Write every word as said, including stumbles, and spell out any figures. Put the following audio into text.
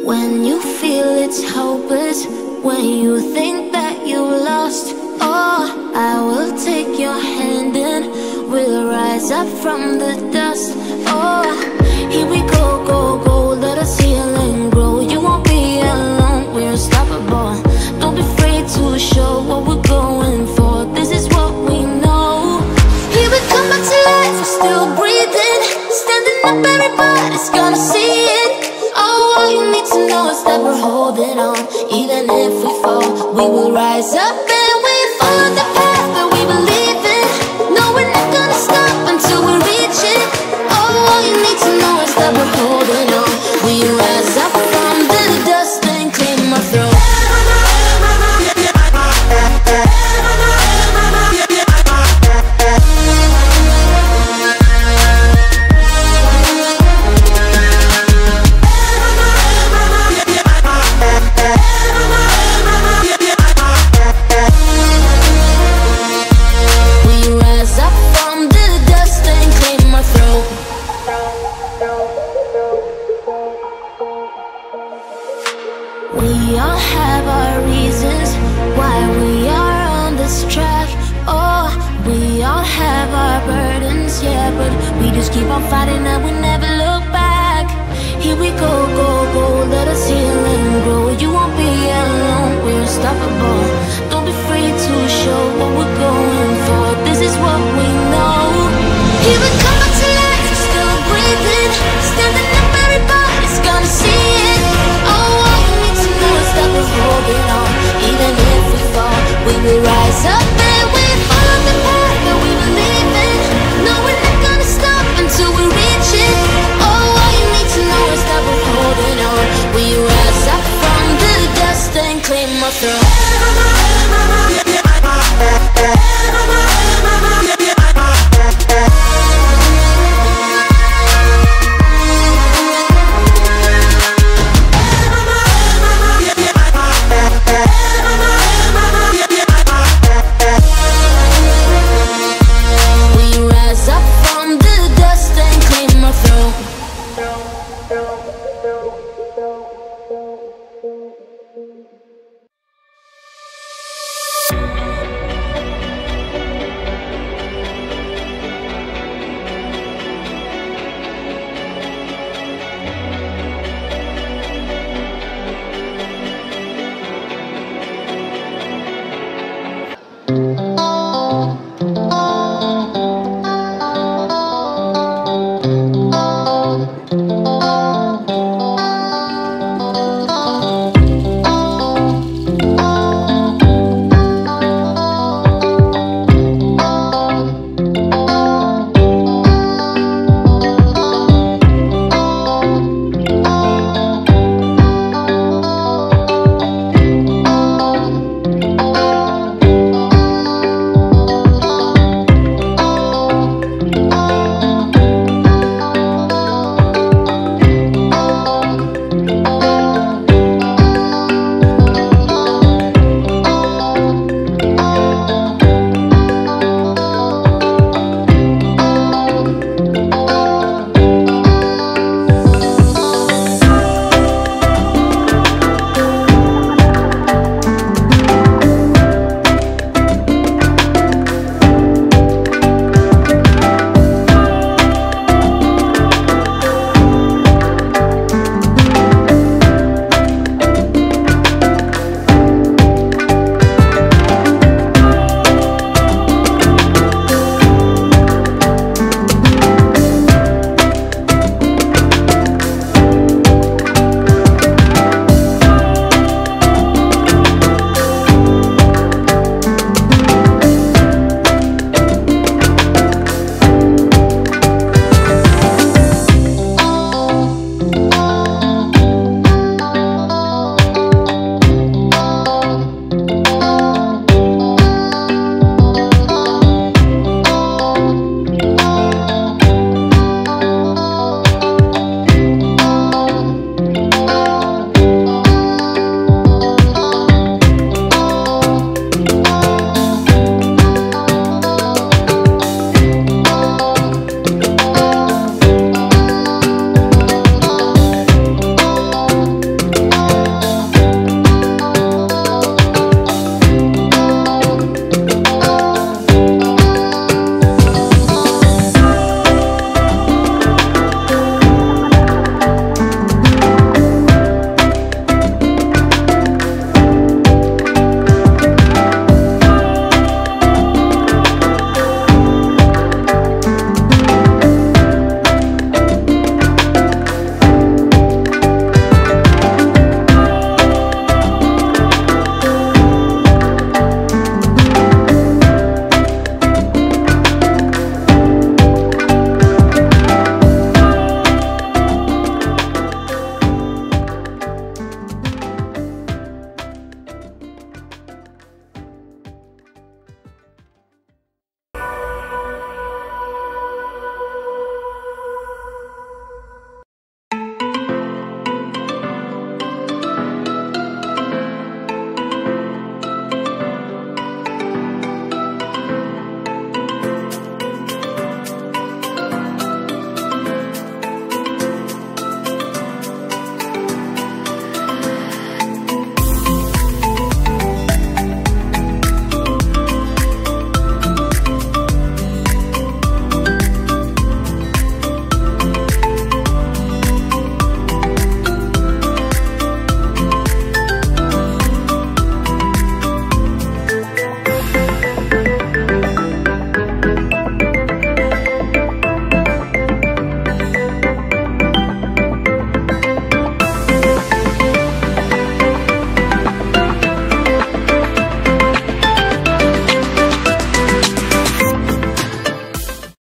When you feel it's hopeless, when you think that you lost, oh, I will take your hand and we'll rise up from the dust. Oh, here we go, go, go, let us heal and grow. You won't be alone, we're unstoppable. Don't be afraid to show what we're going for. This is what we know. Here we come back to life, we're still breathing. Standing up, everybody's gonna see it. Oh, all you need to know is that we're holding on. Even if we fall, we will rise up and we follow the path that we believe in. No, we're not gonna stop until we reach it. Oh, all you need to know is that we're holding on. We rise up from the dust and claim our throne. We all have our reasons why we are on this track. Oh, we all have our burdens, yeah, but we just keep on fighting and we never look back. Here we go, go, go, let us heal and grow. You won't be alone, we're unstoppable. Don't be afraid to show what we're going for. This is what we know. Here we come back to life, we're still breathing. Standing up, everybody's gonna see it. Oh, all you need to know is that we're holding on. Even if we fall, we will rise up and we follow the path that we believe in. No, we're not gonna stop until we reach it. Oh, all you need to know is that we're holding on. We rise up from the dust and claim our throne.